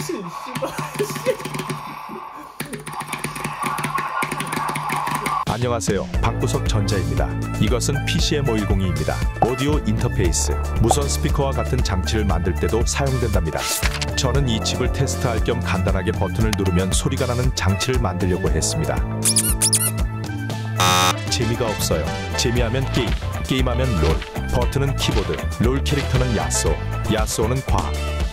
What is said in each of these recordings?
미친 씨발. 안녕하세요. 박구석 전자입니다. 이것은 PCM510입니다. 오디오 인터페이스, 무선 스피커와 같은 장치를 만들 때도 사용된답니다. 저는 이 칩을 테스트할 겸 간단하게 버튼을 누르면 소리가 나는 장치를 만들려고 했습니다. 재미가 없어요. 재미하면 게임, 게임하면 롤, 버튼은 키보드, 롤 캐릭터는 야쏘, 야쏘는 과학.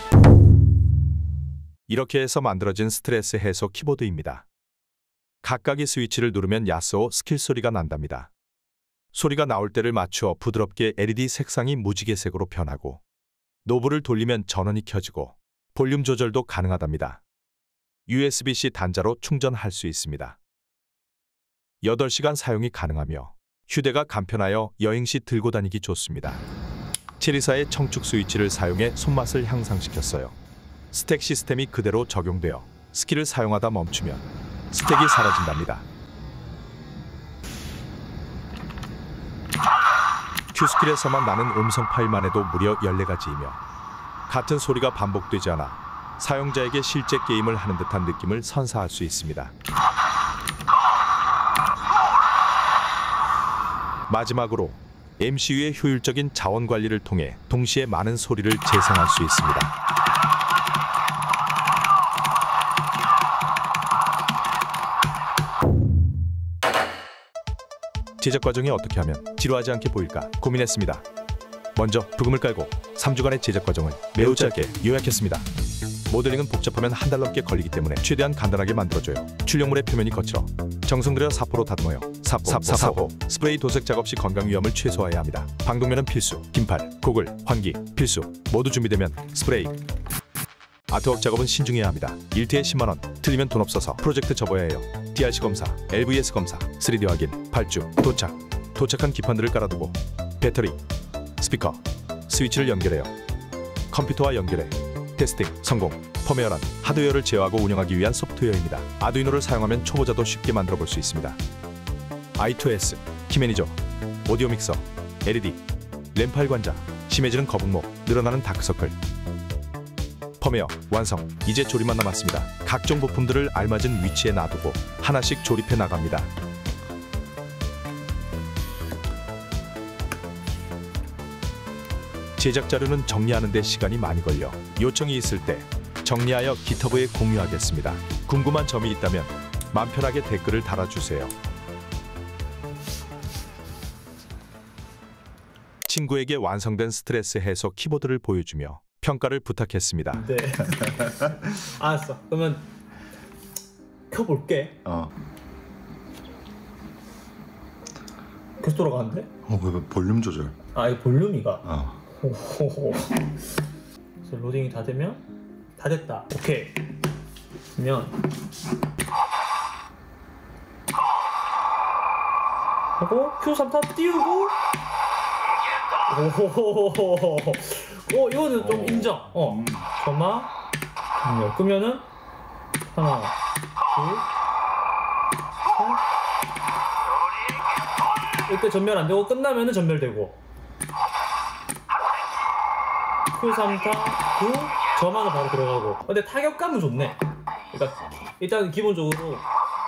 이렇게 해서 만들어진 스트레스 해소 키보드입니다. 각각의 스위치를 누르면 야쏘 스킬 소리가 난답니다. 소리가 나올 때를 맞추어 부드럽게 LED 색상이 무지개색으로 변하고, 노브를 돌리면 전원이 켜지고 볼륨 조절도 가능하답니다. USB-C 단자로 충전할 수 있습니다. 8시간 사용이 가능하며 휴대가 간편하여 여행 시 들고 다니기 좋습니다. 체리사의 청축 스위치를 사용해 손맛을 향상시켰어요. 스택 시스템이 그대로 적용되어 스킬을 사용하다 멈추면 스택이 사라진답니다. Q스킬에서만 나는 음성 파일만 해도 무려 14가지이며 같은 소리가 반복되지 않아 사용자에게 실제 게임을 하는 듯한 느낌을 선사할 수 있습니다. 마지막으로 MCU의 효율적인 자원 관리를 통해 동시에 많은 소리를 재생할 수 있습니다. 제작 과정이 어떻게 하면 지루하지 않게 보일까 고민했습니다. 먼저 부금을 깔고 3주간의 제작 과정을 매우 짧게 요약했습니다. 모델링은 복잡하면 한 달 넘게 걸리기 때문에 최대한 간단하게 만들어줘요. 출력물의 표면이 거칠어 정성 들여 사포로 다듬어요. 사포 스프레이 도색 작업 시 건강 위험을 최소화해야 합니다. 방독면은 필수, 긴팔, 고글, 환기 필수. 모두 준비되면 스프레이. 아트웍 작업은 신중해야 합니다. 1회에 10만원, 틀리면 돈 없어서 프로젝트 접어야 해요. DRC 검사, LVS 검사, 3D 확인, 발주, 도착한 기판들을 깔아두고 배터리, 스피커, 스위치를 연결해요. 컴퓨터와 연결해 테스팅, 성공, 펌웨어란 하드웨어를 제어하고 운영하기 위한 소프트웨어입니다. 아두이노를 사용하면 초보자도 쉽게 만들어 볼 수 있습니다. I2S, 키매니저, 오디오 믹서, LED, 램 파일 관자, 심해지는 거북목, 늘어나는 다크서클. 펌웨어 완성. 이제 조립만 남았습니다. 각종 부품들을 알맞은 위치에 놔두고 하나씩 조립해 나갑니다. 제작 자료는 정리하는 데 시간이 많이 걸려 요청이 있을 때 정리하여 깃허브에 공유하겠습니다. 궁금한 점이 있다면 마음 편하게 댓글을 달아주세요. 친구에게 완성된 스트레스 해소 키보드를 보여주며 평가를 부탁했습니다. 네. 알았어. 그러면 켜볼게. 계속 돌아가는데? 왜 볼륨 조절? 아, 이거 볼륨이가. 호호호. 그래서 로딩이 다 되면 다 됐다. 오케이. 그러면 하고 Q3 다 띄우고. 오호호호호. 이거는 좀 인정. 점화. 끄면은 하나, 둘, 셋. 이때 전멸 안 되고 끝나면은 전멸되고. Q3, 4, 9, 점화는 바로 들어가고. 근데 타격감은 좋네. 그러니까 일단 기본적으로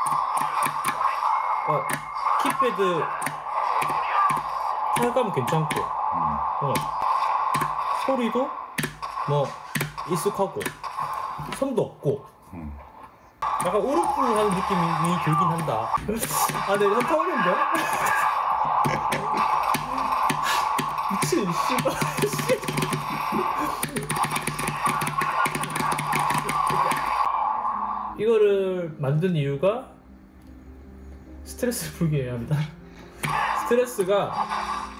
키패드 타격감은 괜찮고, 소리도 뭐 익숙하고, 선도 없고, 약간 우르프하는 느낌이 들긴 한다. 아, 근데 현타오는데? 미친 씨발. 이거를 만든 이유가 스트레스를 풀기 위해 합니다. 스트레스가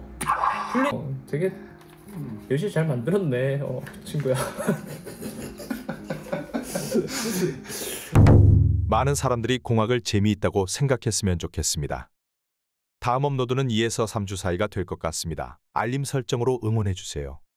되게 열심히 잘 만들었네, 친구야. 많은 사람들이 공학을 재미있다고 생각했으면 좋겠습니다. 다음 업로드는 2에서 3주 사이가 될 것 같습니다. 알림 설정으로 응원해주세요.